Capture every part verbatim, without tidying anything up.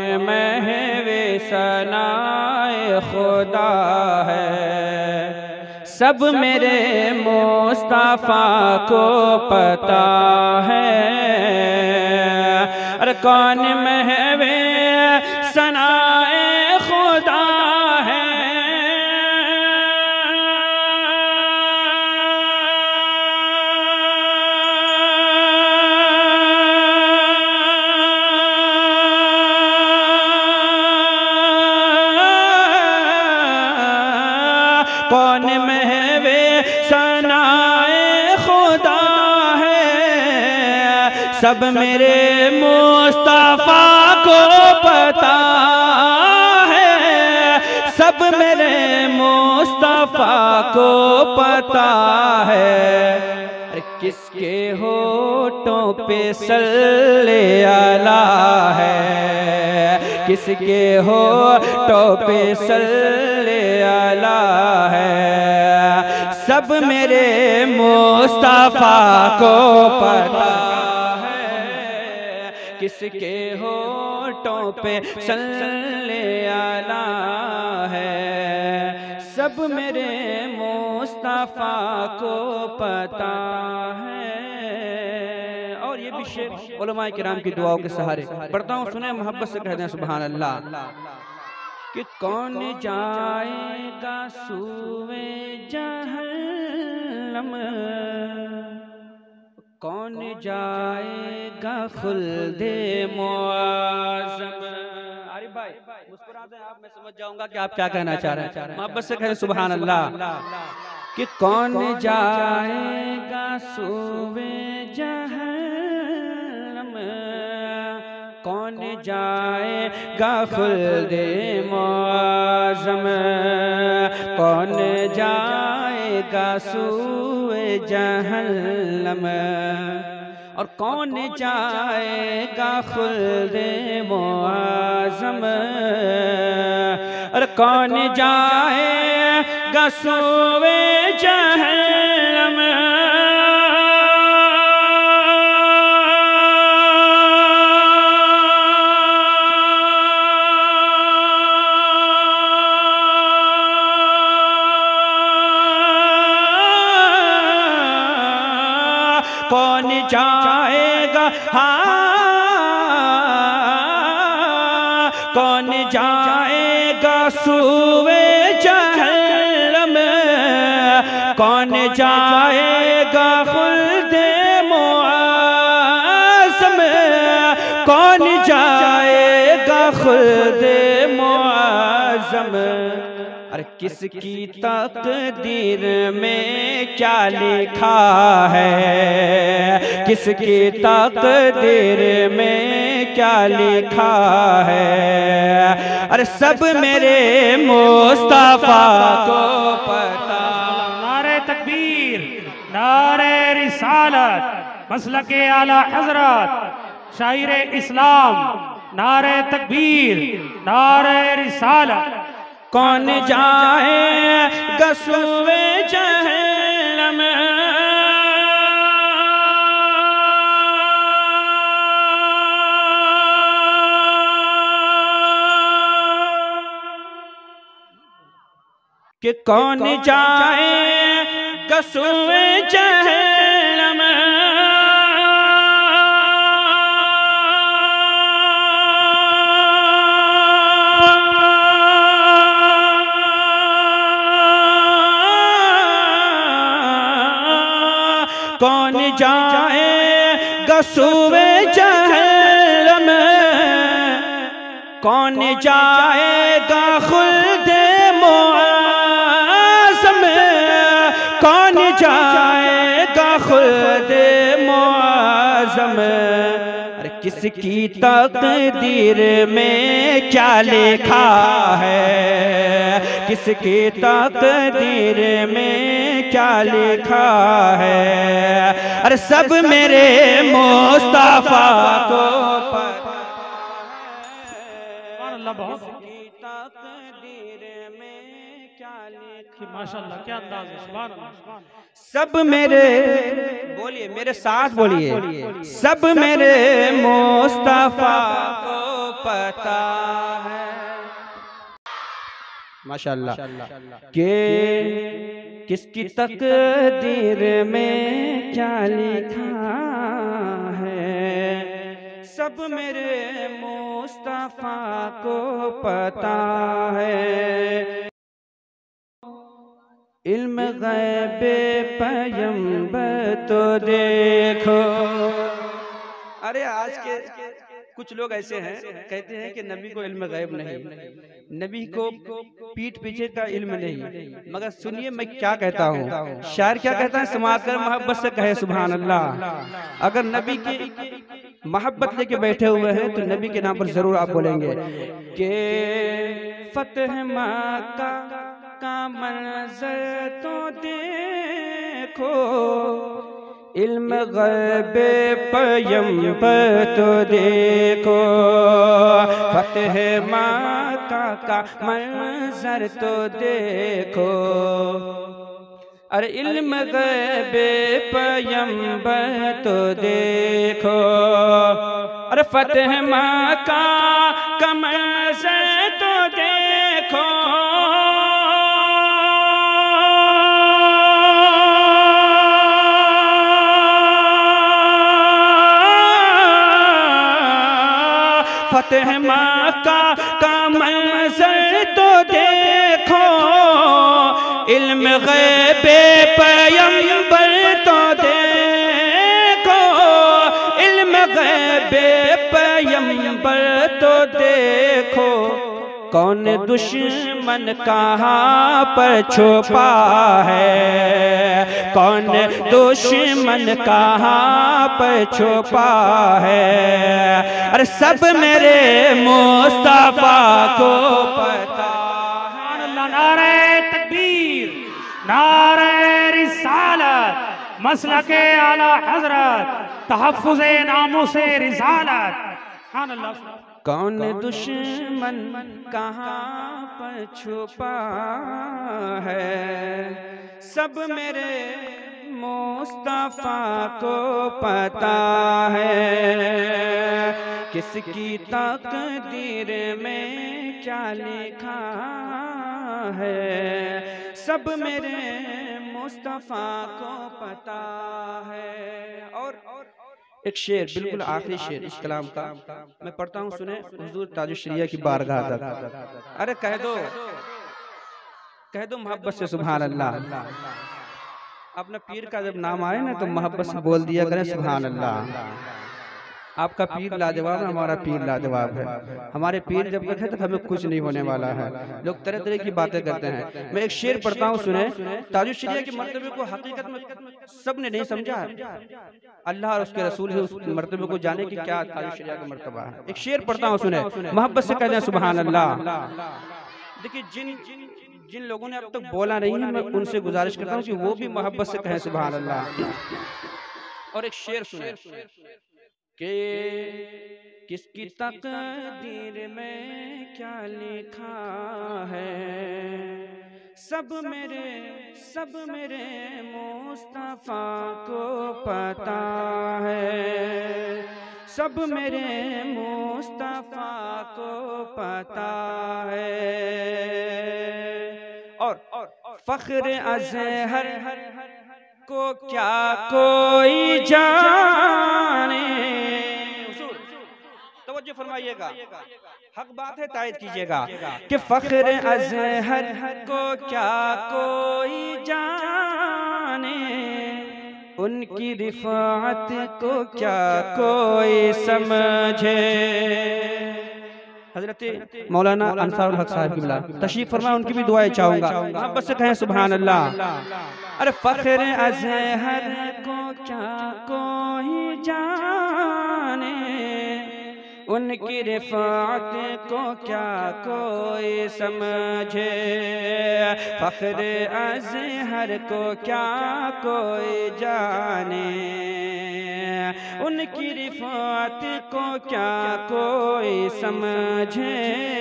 महवे सनाए खुदा है, सब मेरे मुस्तफा को पता है। अरे कौन महवे सनाए खुदा है, कौन महवे सनाए खुदा है, सब मेरे मुस्तफा को पता है, सब मेरे मुस्तफा को पता है। अरे किसके होठों पे सल्ले अला है, किसके होठों पे सल्ले अला है, सब मेरे मुस्तफा को पता है, किसके होठों पे सल्ले अला है, सब मेरे मुस्तफा को पता है। और ये भी शेर उलमाए किराम की दुआओं के सहारे पढ़ता हूँ, सुने मोहब्बत से कहते हैं सुभान अल्लाह। कि कौन जाएगा सूए जहन्नम, कौन जाएगा खुल्दे मुआज़्ज़म। आरिफ भाई मुस्कुरा दें आप, मैं समझ जाऊंगा कि आप क्या कहना चाह रहे हैं। मोहब्बत से कहें सुभान अल्लाह। कि कौन जाएगा सूए जहन्नम, कौन जाएगा खुल्दे मुआज़्ज़म, कौन जाएगा सूए जहन्नम, और कौन जाएगा खुल्दे मुआज़्ज़म, और कौन जाएगा सूए जहन्नम। कौन जाएगा हाँ, कौन जाएगा सूए जहन्नम, कौन जाएगा खुल्दे मुआज़्ज़म, कौन जाएगा खुल्दे मुआज़्ज़म। अरे किसकी तकदीर में क्या लिखा है, किसकी तकदीर में क्या लिखा है, अरे सब मेरे मुस्तफा को पता। नारे तकबीर, नारे रिसालत, मसलके आला हजरत शायर इस्लाम, नारे तकबीर, नारे रिसालत। कौन जाएगा सूए जहन्नम, कि कौन जाएगा सूए जहन्नम, कौन जाएगा सूए जहन्नम, कौन जाएगा खुल्दे मुआज़्ज़म, कौन जाएगा खुल्दे मुआज़्ज़म। अरे किसकी तकदीर में क्या लिखा है, किसकी तकदीर में क्या लिखा है, अरे सब मेरे मुस्तफा को पता है, तकदीर में क्या लिखा। माशाअल्लाह क्या अंदाज़ है, सुभान अल्लाह। सब मेरे, बोलिए मेरे साथ बोलिए, सब मेरे मुस्तफा को पता है। माशाअल्लाह। के किसकी तकदीर में क्या लिखा है, सब मेरे मुस्तफा को पता है। इल्म गैबे पैगंबर तो देखो। अरे आज के कुछ लोग ऐसे हैं, कहते हैं कि नबी को इल्म गैब नहीं, नबी को पीठ पीछे का इल्म नहीं। मगर सुनिए मैं क्या कहता हूँ, शायर क्या कहता है, समाकर मोहब्बत से कहे सुभान अल्लाह। अगर नबी की मोहब्बत लेके बैठे हुए हैं तो नबी के नाम पर जरूर आप बोलेंगे कि फतेह मक्का का मंजर तो देखो, इल्म गैबे पैगंबर तो देखो। फतेह मक्का का मंजर तो देखो, अरे इल्म गैबे पैगंबर तो देखो। अरे फतेह मक्का का मंजर तो देखो, फतेह मक्का का मंजर तो देखो, इल्म गैबे पैगंबर तो देखो, इल्म गैबे पैगंबर तो देखो। कौन दुश्मन कहाँ पर छुपा है, कौन दुश्मन कहाँ पर छुपा है, अरे सब मेरे मुस्तफा को पता है। नारे तकबीर, नारे रिसालत, मसलके आला हजरत, तहफ्फुज़े नामूसे रिसालत। कौन दुश्मन कहाँ पर छुपा है, सब मेरे मुस्तफा को पता है। किसकी तकदीर में क्या लिखा है, सब मेरे मुस्तफा को पता है। और एक शेर, बिल्कुल आखिरी शेर इस कलाम का मैं पढ़ता हूँ, सुने हुजूर ताजुश्शरिया की बारगाह तक। अरे कह दो, कह दो मोहब्बत से सुभान अल्लाह। अपना पीर का जब नाम आए ना तो मोहब्बत से बोल दिया करें सुभान अल्लाह। आपका पीर लाजवाब है, हमारा पीर लाजवाब है। हमारे पीर जब तक है तब हमें कुछ नहीं होने वाला है। लोग तरह तरह की बातें करते हैं। मैं एक शेर पढ़ता हूँ, सुने। ताजुश्शरिया के मर्तबे को हकीकत में सब ने नहीं समझा, अल्लाह और उसके रसूल ही उस मर्तबे को जाने की क्या ताजुश्शरिया का मर्तबा है। एक शेर पढ़ता हूँ, सुने। मोहब्बत से कहते हैं सुभान अल्लाह। देखिए जिन जिन लोगों ने अब तक बोला नहीं है, मैं उनसे गुजारिश करता हूँ कि वो भी मोहब्बत से कहें सुभान अल्लाह। और एक शेर सुने कि किसकी तकदीर में क्या लिखा है, सब मेरे सब मेरे मुस्तफा को पता है, सब मेरे मुस्तफा को पता है। और फख्र अज़हर को क्या कोई जाने, तवज्जो फरमाइएगा, हक बात है, तायद कीजिएगा कि फख्र अज़हर को क्या कोई जाने, उनकी रिफ़ात को क्या कोई समझे। हज़रत मौलाना अंसारुल हक साहब की बिला तशरीफ फरमा, उनकी भी दुआएं चाहूंगा। मोहब्बत से कहें सुभान अल्लाह। अरे फख्र अज़हर को क्या कोई जाने, उनकी रिफ़ात को क्या कोई समझे। फख्र अज़हर को क्या कोई जाने, उनकी रिफ़ात को क्या कोई समझे।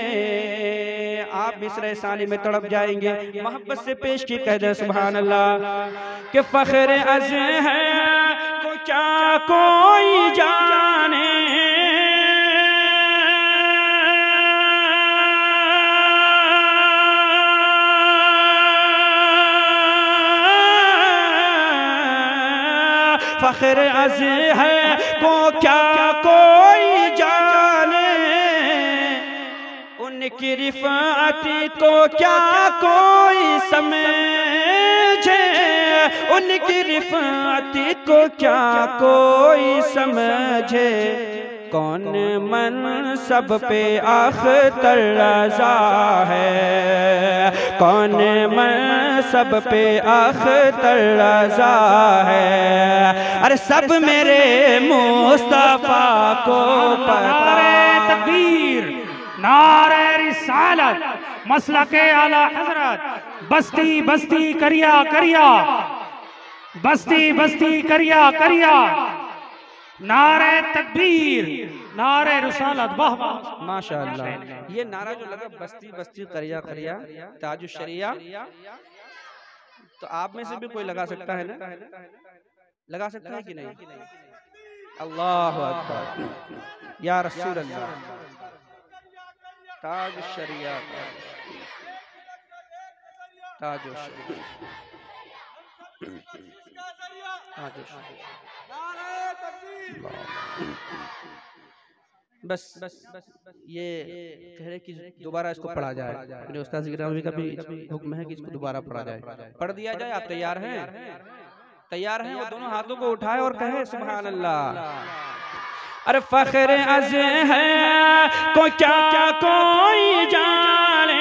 आप मिस्र साली में तड़प जाएंगे। मोहब्बत से पेश की कह दे सुभान अल्लाह कि फख्र अज़हर को क्या कोई जाने, फख्र अज़ है को क्या कोई जाने, उनकी रिफ़ाअत को क्या कोई समझे, उनकी रिफ़ाअत को क्या कोई समझे। कौन मन सब पे अख्तर रज़ा है, कौन मन सब पे अख्तर रज़ा है। अरे सब मेरे मुस्तफ़ा को पता है। तकबीर, नारे रिसालत, मसलके आला हजरत, बस्ती बस्ती करिया करिया, बस्ती बस्ती करिया करिया, नारे तकबीर, नारे रिसालत। वाह वाह, माशाअल्लाह। ये नारा जो लगा बस्ती बस्ती करिया करिया ताजु शरिया, तो आप में से भी कोई लगा सकता है ना? लगा सकता है कि नहीं? अल्लाहु अकबर या रसूल अल्लाह। ताजु शरिया ताजु शरिया ताजु शरिया। बस बस ये कह रहे कि दोबारा इसको पढ़ा जाए। मेरे उस्ताद गिरामी का भी हुक्म है कि इसको दोबारा पढ़ा जाए। पढ़ दिया जाए। आप तैयार हैं? तैयार हैं? वो दोनों हाथों को उठाए और कहे सुभान अल्लाह। अरे फख्र अज़ है को क्या कोई जाने,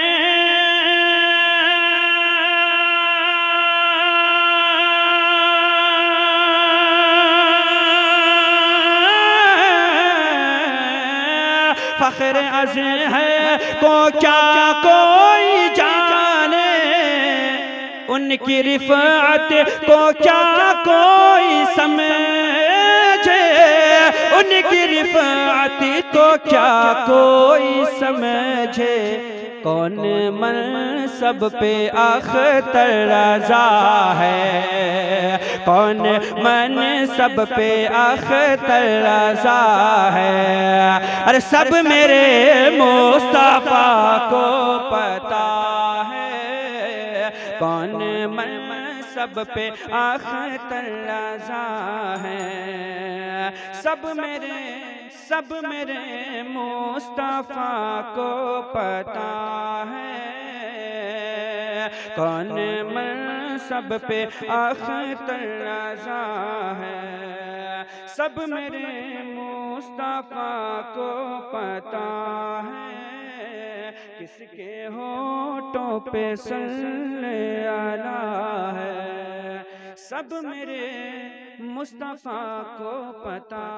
फख्र अज़ है को क्या कोई जाने, उनकी रिफ़ाअत को क्या कोई समझे, उनकी रिफ़ाअत को क्या कोई समझे। कौन मन सब पे अख्तर रज़ा है, कौन मन सब पे अख्तर रज़ा है। अरे सब मेरे मुस्तफ़ा को पता है, कौन मन सब पे अख्तर रज़ा है। सब मेरे सब मेरे मुस्तफ़ा को पता है, कौन मन सब पे अख्तर रज़ा है। सब मेरे मुस्तफ़ा को पता है, किसके होठों पे सल्ले आला है। सब मेरे मुस्तफ़ा को पता